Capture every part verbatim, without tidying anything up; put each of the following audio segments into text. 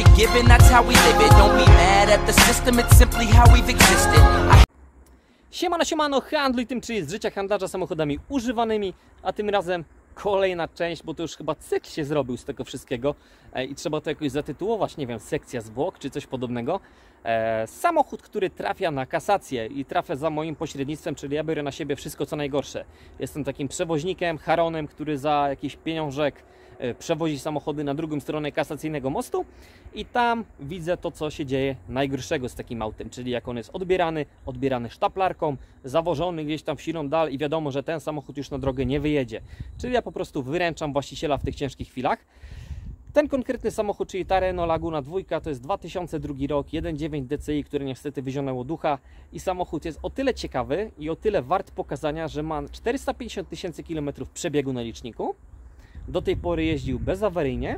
you're given, that's how we live it. Don't be mad at the system, it's simply how we've existed. I... Siemano, siemano, handluj tym, czy jest z życia handlarza samochodami używanymi, a tym razem kolejna część, bo to już chyba cykl się zrobił z tego wszystkiego e, i trzeba to jakoś zatytułować, nie wiem, sekcja zwłok czy coś podobnego. E, samochód, który trafia na kasację i trafia za moim pośrednictwem, czyli ja biorę na siebie wszystko co najgorsze. Jestem takim przewoźnikiem, haronem, który za jakiś pieniążek e, przewozi samochody na drugą stronę kasacyjnego mostu i tam widzę to, co się dzieje najgorszego z takim autem, czyli jak on jest odbierany, odbierany sztaplarką, zawożony gdzieś tam w siną dal i wiadomo, że ten samochód już na drogę nie wyjedzie. Czyli ja po prostu wyręczam właściciela w tych ciężkich chwilach. Ten konkretny samochód, czyli ta Renault Laguna dwa, to jest dwa tysiące drugi rok, jeden przecinek dziewięć D C I, który niestety wyzionęło ducha i samochód jest o tyle ciekawy i o tyle wart pokazania, że ma czterysta pięćdziesiąt tysięcy kilometrów przebiegu na liczniku. Do tej pory jeździł bezawaryjnie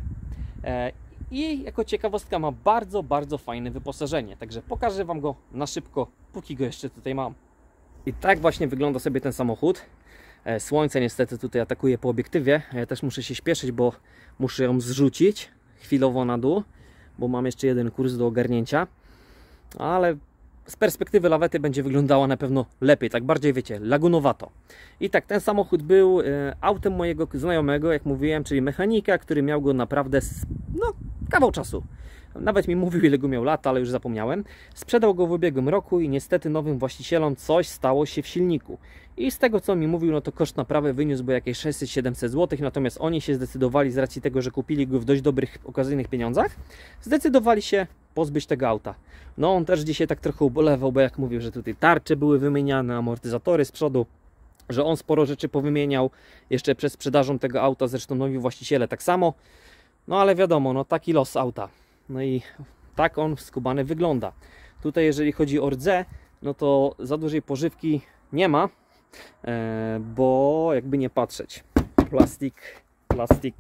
i jako ciekawostka ma bardzo, bardzo fajne wyposażenie. Także pokażę Wam go na szybko, póki go jeszcze tutaj mam. I tak właśnie wygląda sobie ten samochód. Słońce niestety tutaj atakuje po obiektywie. Ja też muszę się śpieszyć, bo muszę ją zrzucić chwilowo na dół, bo mam jeszcze jeden kurs do ogarnięcia. Ale z perspektywy lawety będzie wyglądała na pewno lepiej, tak bardziej wiecie, lagunowato. I tak, ten samochód był e, autem mojego znajomego, jak mówiłem, czyli mechanika, który miał go naprawdę, no, kawał czasu. Nawet mi mówił, ile go miał lat, ale już zapomniałem. Sprzedał go w ubiegłym roku i niestety nowym właścicielom coś stało się w silniku. I z tego, co mi mówił, no to koszt naprawy wyniósł jakieś sześćset siedemset złotych, natomiast oni się zdecydowali, z racji tego, że kupili go w dość dobrych, okazyjnych pieniądzach, zdecydowali się pozbyć tego auta. No on też dzisiaj tak trochę ubolewał, bo jak mówił, że tutaj tarcze były wymieniane, amortyzatory z przodu, że on sporo rzeczy powymieniał jeszcze przed sprzedażą tego auta, zresztą nowi właściciele tak samo. No ale wiadomo, no taki los auta. No i tak on skubany wygląda. Tutaj jeżeli chodzi o rdze, no to za dużej pożywki nie ma, e, bo jakby nie patrzeć. Plastik, plastik,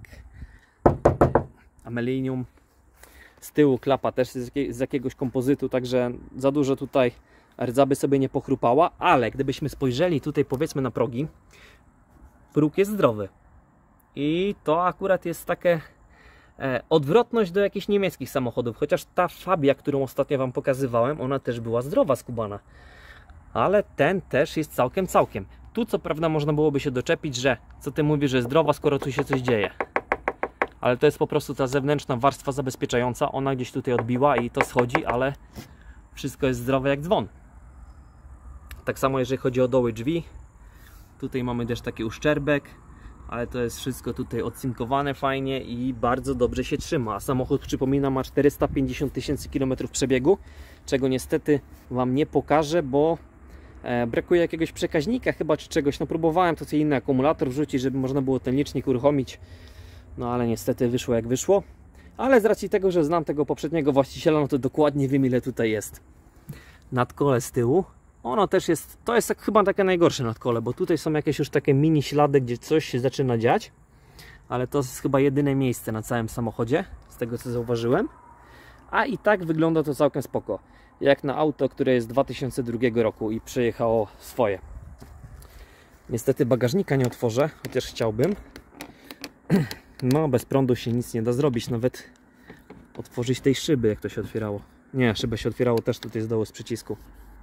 amelinium. Z tyłu klapa też z, jakiej, z jakiegoś kompozytu, także za dużo tutaj rdza by sobie nie pochrupała, ale gdybyśmy spojrzeli tutaj powiedzmy na progi, próg jest zdrowy. I to akurat jest takie e, odwrotność do jakichś niemieckich samochodów, chociaż ta Fabia, którą ostatnio Wam pokazywałem, ona też była zdrowa skubana. Ale ten też jest całkiem, całkiem. Tu co prawda można byłoby się doczepić, że co Ty mówisz, że jest zdrowa, skoro tu się coś dzieje. Ale to jest po prostu ta zewnętrzna warstwa zabezpieczająca. Ona gdzieś tutaj odbiła i to schodzi, ale wszystko jest zdrowe jak dzwon. Tak samo jeżeli chodzi o doły drzwi. Tutaj mamy też taki uszczerbek, ale to jest wszystko tutaj odcinkowane fajnie i bardzo dobrze się trzyma. A samochód, przypominam, ma czterysta pięćdziesiąt tysięcy kilometrów przebiegu, czego niestety Wam nie pokażę, bo e, brakuje jakiegoś przekaźnika chyba czy czegoś. No próbowałem to co inny akumulator wrzucić, żeby można było ten licznik uruchomić. No ale niestety wyszło jak wyszło. Ale z racji tego, że znam tego poprzedniego właściciela, no to dokładnie wiem, ile tutaj jest. Nadkole z tyłu. Ono też jest, to jest chyba takie najgorsze nadkole, bo tutaj są jakieś już takie mini ślady, gdzie coś się zaczyna dziać. Ale to jest chyba jedyne miejsce na całym samochodzie, z tego co zauważyłem. A i tak wygląda to całkiem spoko. Jak na auto, które jest z dwa tysiące drugiego roku i przejechało swoje. Niestety bagażnika nie otworzę, chociaż chciałbym. No, bez prądu się nic nie da zrobić, nawet otworzyć tej szyby, jak to się otwierało. Nie, szybę się otwierało też tutaj z dołu z przycisku.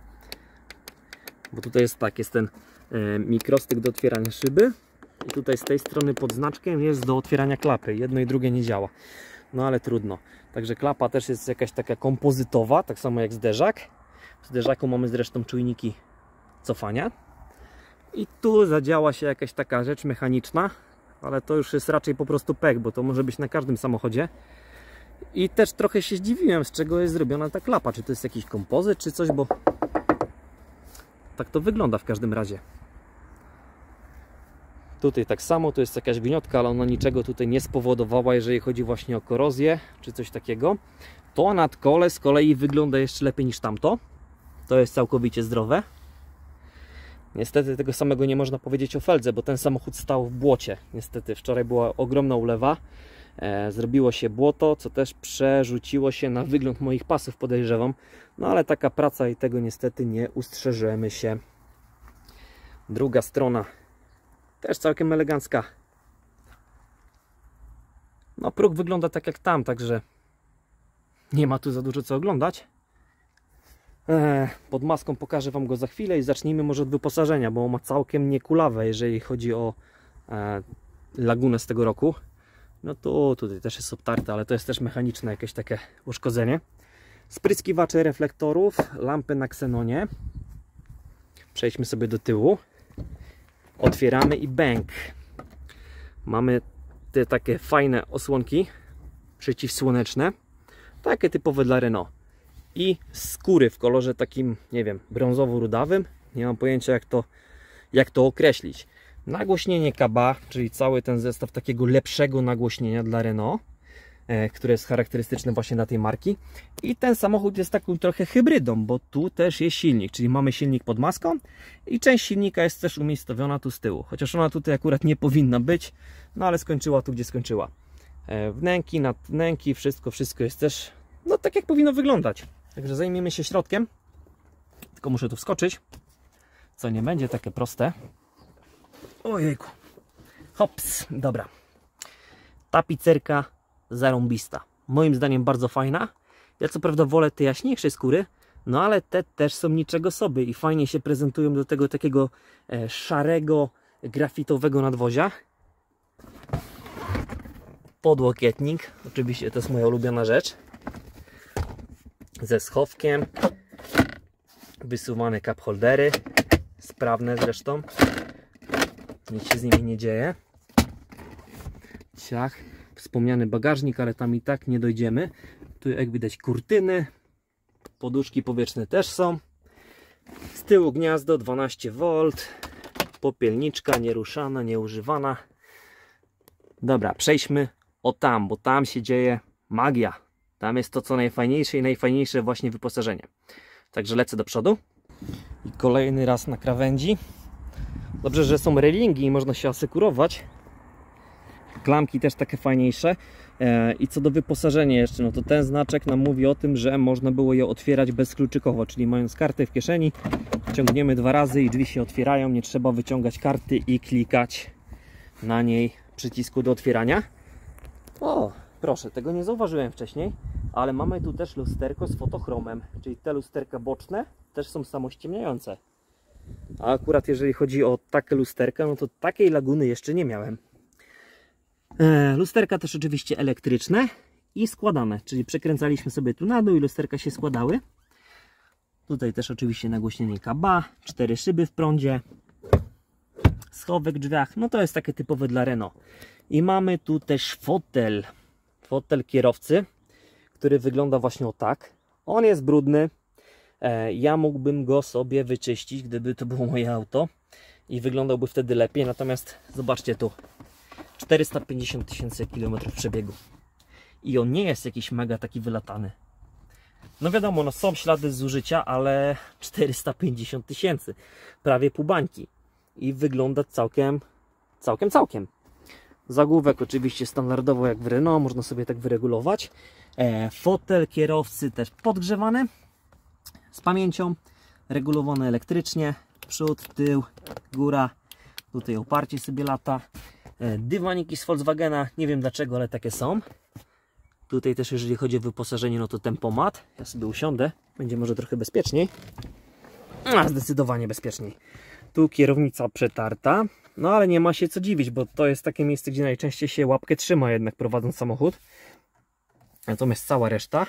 Bo tutaj jest tak, jest ten e, mikrostyk do otwierania szyby i tutaj z tej strony pod znaczkiem jest do otwierania klapy. Jedno i drugie nie działa. No ale trudno. Także klapa też jest jakaś taka kompozytowa, tak samo jak zderzak. W zderzaku mamy zresztą czujniki cofania. I tu zadziała się jakaś taka rzecz mechaniczna, ale to już jest raczej po prostu pech, bo to może być na każdym samochodzie. I też trochę się zdziwiłem, z czego jest zrobiona ta klapa. Czy to jest jakiś kompozyt, czy coś, bo tak to wygląda w każdym razie. Tutaj tak samo, to jest jakaś gniotka, ale ona niczego tutaj nie spowodowała, jeżeli chodzi właśnie o korozję, czy coś takiego. To nadkole z kolei wygląda jeszcze lepiej niż tamto. To jest całkowicie zdrowe. Niestety tego samego nie można powiedzieć o feldze, bo ten samochód stał w błocie. Niestety wczoraj była ogromna ulewa, e, zrobiło się błoto, co też przerzuciło się na wygląd moich pasów, podejrzewam. No ale taka praca i tego niestety nie ustrzeżemy się. Druga strona też całkiem elegancka. No próg wygląda tak jak tam, także nie ma tu za dużo co oglądać. Eee, pod maską pokażę Wam go za chwilę i zacznijmy może od wyposażenia, bo on ma całkiem niekulawe, jeżeli chodzi o e, lagunę z tego roku. No to tutaj też jest obtarte, ale to jest też mechaniczne jakieś takie uszkodzenie. Spryskiwacze reflektorów, lampy na ksenonie. Przejdźmy sobie do tyłu. Otwieramy i bęk. Mamy te takie fajne osłonki przeciwsłoneczne, takie typowe dla Renault. I skóry w kolorze takim, nie wiem, brązowo-rudawym. Nie mam pojęcia jak to, jak to określić. Nagłośnienie K B A, czyli cały ten zestaw takiego lepszego nagłośnienia dla Renault, e, które jest charakterystyczne właśnie dla tej marki. I ten samochód jest taką trochę hybrydą, bo tu też jest silnik, czyli mamy silnik pod maską i część silnika jest też umiejscowiona tu z tyłu. Chociaż ona tutaj akurat nie powinna być, no ale skończyła tu, gdzie skończyła. E, wnęki, nadwnęki, wszystko, wszystko jest też, no tak jak powinno wyglądać. Także zajmiemy się środkiem. Tylko muszę tu wskoczyć, co nie będzie takie proste. Ojejku. Hops, dobra. Tapicerka zarąbista. Moim zdaniem bardzo fajna. Ja co prawda wolę te jaśniejsze skóry, no ale te też są niczego sobie i fajnie się prezentują do tego takiego e, szarego, grafitowego nadwozia. Podłokietnik. Oczywiście to jest moja ulubiona rzecz. Ze schowkiem. Wysuwane cup holdery. Sprawne zresztą. Nic się z nimi nie dzieje. Ciach. Wspomniany bagażnik, ale tam i tak nie dojdziemy. Tu jak widać kurtyny. Poduszki powietrzne też są. Z tyłu gniazdo dwanaście wolt. Popielniczka nieruszana, nieużywana. Dobra, przejdźmy o tam, bo tam się dzieje magia. Tam jest to co najfajniejsze i najfajniejsze właśnie wyposażenie. Także lecę do przodu. I kolejny raz na krawędzi. Dobrze, że są relingi i można się asekurować. Klamki też takie fajniejsze. I co do wyposażenia jeszcze, no to ten znaczek nam mówi o tym, że można było je otwierać bezkluczykowo, czyli mając kartę w kieszeni, ciągniemy dwa razy i drzwi się otwierają. Nie trzeba wyciągać karty i klikać na niej przycisku do otwierania. O, proszę, tego nie zauważyłem wcześniej, ale mamy tu też lusterko z fotochromem, czyli te lusterka boczne też są samościemniające. A akurat jeżeli chodzi o takie lusterka, no to takiej laguny jeszcze nie miałem. E, lusterka też oczywiście elektryczne i składane, czyli przekręcaliśmy sobie tu na dół i lusterka się składały. Tutaj też oczywiście nagłośnienie K B A, cztery szyby w prądzie, schowek w drzwiach, no to jest takie typowe dla Renault. I mamy tu też fotel, fotel kierowcy, który wygląda właśnie o tak. On jest brudny, e, ja mógłbym go sobie wyczyścić, gdyby to było moje auto i wyglądałby wtedy lepiej, natomiast zobaczcie tu, czterysta pięćdziesiąt tysięcy kilometrów przebiegu i on nie jest jakiś mega taki wylatany. No wiadomo, no są ślady zużycia, ale czterysta pięćdziesiąt tysięcy, prawie pół bańki i wygląda całkiem, całkiem, całkiem. Zagłówek oczywiście standardowo jak w Renault, można sobie tak wyregulować. E, fotel kierowcy też podgrzewany, z pamięcią, regulowany elektrycznie, przód, tył, góra, tutaj oparcie sobie lata. E, dywaniki z Volkswagena, nie wiem dlaczego, ale takie są. Tutaj też jeżeli chodzi o wyposażenie, no to tempomat. Ja sobie usiądę, będzie może trochę bezpieczniej. A, zdecydowanie bezpieczniej. Tu kierownica przetarta, no ale nie ma się co dziwić, bo to jest takie miejsce, gdzie najczęściej się łapkę trzyma jednak prowadząc samochód. Natomiast cała reszta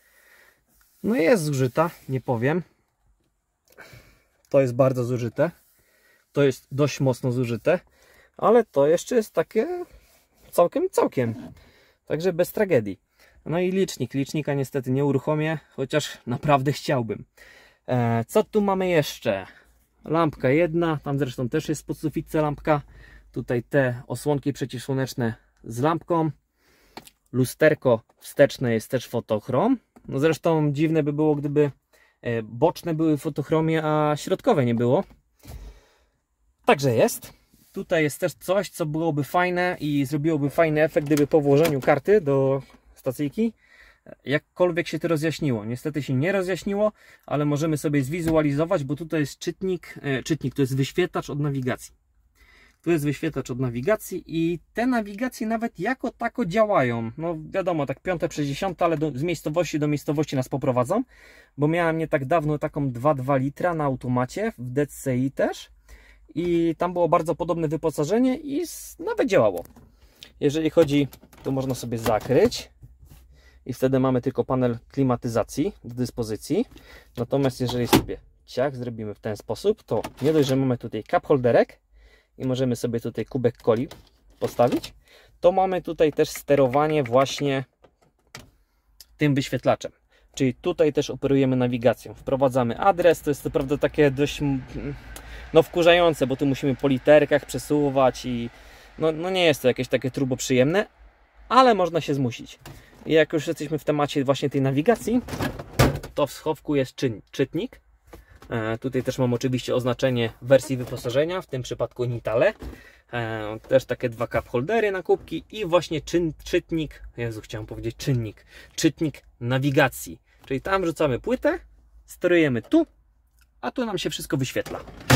no jest zużyta, nie powiem. To jest bardzo zużyte. To jest dość mocno zużyte, ale to jeszcze jest takie całkiem, całkiem. Także bez tragedii. No i licznik. Licznika niestety nie uruchomię, chociaż naprawdę chciałbym. E, co tu mamy jeszcze? Lampka jedna, tam zresztą też jest pod suficie lampka. Tutaj te osłonki przeciwsłoneczne z lampką. Lusterko wsteczne jest też fotochrom. No zresztą dziwne by było, gdyby boczne były w fotochromie, a środkowe nie było. Także jest. Tutaj jest też coś, co byłoby fajne i zrobiłoby fajny efekt, gdyby po włożeniu karty do stacyjki jakkolwiek się to rozjaśniło. Niestety się nie rozjaśniło, ale możemy sobie zwizualizować, bo tutaj jest czytnik, e, czytnik to jest wyświetlacz od nawigacji. Tu jest wyświetlacz od nawigacji i te nawigacje nawet jako tako działają. No wiadomo, tak piąte przez dziesiąte, ale do, z miejscowości do miejscowości nas poprowadzą, bo miałem nie tak dawno taką dwa przecinek dwa litra na automacie, w D C I też i tam było bardzo podobne wyposażenie i nawet działało. Jeżeli chodzi, to można sobie zakryć i wtedy mamy tylko panel klimatyzacji do dyspozycji. Natomiast jeżeli sobie ciach zrobimy w ten sposób, to nie dość, że mamy tutaj cup holderek i możemy sobie tutaj kubek coli postawić, to mamy tutaj też sterowanie właśnie tym wyświetlaczem. Czyli tutaj też operujemy nawigacją. Wprowadzamy adres, to jest co prawda takie dość no, wkurzające, bo tu musimy po literkach przesuwać i no, no nie jest to jakieś takie turbo przyjemne, ale można się zmusić. I jak już jesteśmy w temacie właśnie tej nawigacji, to w schowku jest czyn, czytnik. E, tutaj też mam oczywiście oznaczenie wersji wyposażenia, w tym przypadku Nitale. E, też takie dwa cup holdery na kubki i właśnie czyn, czytnik, Jezu, chciałem powiedzieć czynnik, czytnik nawigacji. Czyli tam wrzucamy płytę, sterujemy tu, a tu nam się wszystko wyświetla.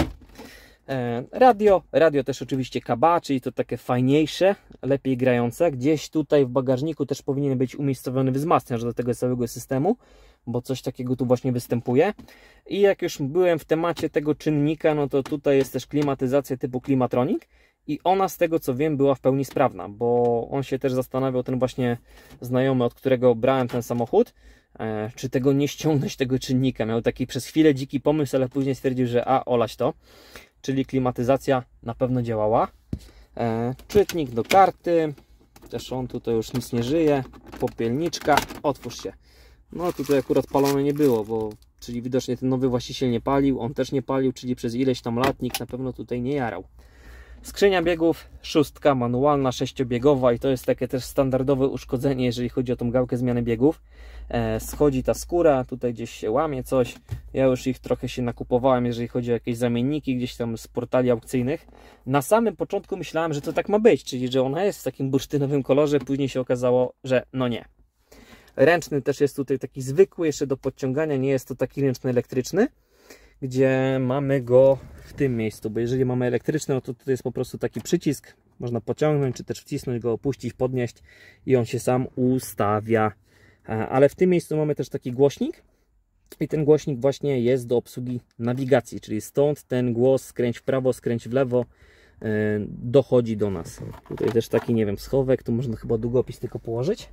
E, radio, radio też oczywiście K B A, czyli to takie fajniejsze, lepiej grające. Gdzieś tutaj w bagażniku też powinien być umiejscowiony wzmacniacz do tego całego systemu, bo coś takiego tu właśnie występuje. I jak już byłem w temacie tego czynnika, no to tutaj jest też klimatyzacja typu Klimatronic i ona z tego co wiem była w pełni sprawna, bo on się też zastanawiał, ten właśnie znajomy, od którego brałem ten samochód, e, czy tego nie ściągnąć, tego czynnika. Miał taki przez chwilę dziki pomysł, ale później stwierdził, że a, olać to. Czyli klimatyzacja na pewno działała. E, czytnik do karty, też on tutaj już nic nie żyje. Popielniczka, otwórz się. No tutaj akurat palone nie było, bo czyli widocznie ten nowy właściciel nie palił, on też nie palił, czyli przez ileś tam lat nikt na pewno tutaj nie jarał. Skrzynia biegów, szóstka manualna, sześciobiegowa i to jest takie też standardowe uszkodzenie, jeżeli chodzi o tą gałkę zmiany biegów. E, schodzi ta skóra, tutaj gdzieś się łamie coś. Ja już ich trochę się nakupowałem, jeżeli chodzi o jakieś zamienniki gdzieś tam z portali aukcyjnych. Na samym początku myślałem, że to tak ma być, czyli że ona jest w takim bursztynowym kolorze, później się okazało, że no nie. Ręczny też jest tutaj taki zwykły, jeszcze do podciągania, nie jest to taki ręczny elektryczny, gdzie mamy go w tym miejscu, bo jeżeli mamy elektryczny, no to tutaj jest po prostu taki przycisk, można pociągnąć, czy też wcisnąć go, opuścić, podnieść i on się sam ustawia. Ale w tym miejscu mamy też taki głośnik i ten głośnik właśnie jest do obsługi nawigacji, czyli stąd ten głos skręć w prawo, skręć w lewo dochodzi do nas. Tutaj też taki, nie wiem, schowek, tu można chyba długopis tylko położyć.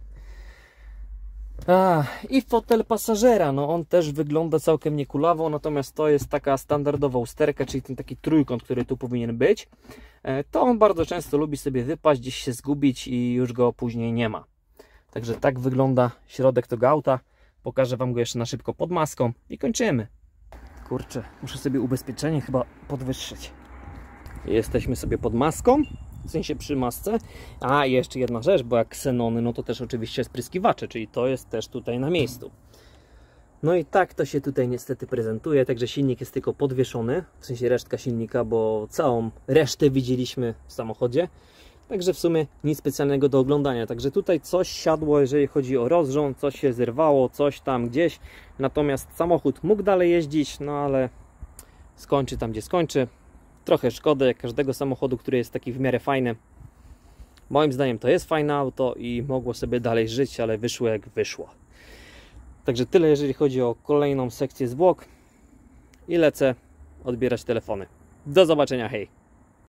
A, i fotel pasażera, no on też wygląda całkiem niekulawo, natomiast to jest taka standardowa usterka, czyli ten taki trójkąt, który tu powinien być. To on bardzo często lubi sobie wypaść, gdzieś się zgubić i już go później nie ma. Także tak wygląda środek tego auta. Pokażę Wam go jeszcze na szybko pod maską i kończymy. Kurczę, muszę sobie ubezpieczenie chyba podwyższyć. Jesteśmy sobie pod maską, w sensie przy masce. A, i jeszcze jedna rzecz, bo jak ksenony, no to też oczywiście spryskiwacze, czyli to jest też tutaj na miejscu. No i tak to się tutaj niestety prezentuje, także silnik jest tylko podwieszony, w sensie resztka silnika, bo całą resztę widzieliśmy w samochodzie. Także w sumie nic specjalnego do oglądania. Także tutaj coś siadło, jeżeli chodzi o rozrząd, coś się zerwało, coś tam gdzieś. Natomiast samochód mógł dalej jeździć, no ale skończy tam, gdzie skończy. Trochę szkoda jak każdego samochodu, który jest taki w miarę fajny. Moim zdaniem to jest fajne auto i mogło sobie dalej żyć, ale wyszło jak wyszło. Także tyle, jeżeli chodzi o kolejną sekcję zwłok. I lecę odbierać telefony. Do zobaczenia, hej!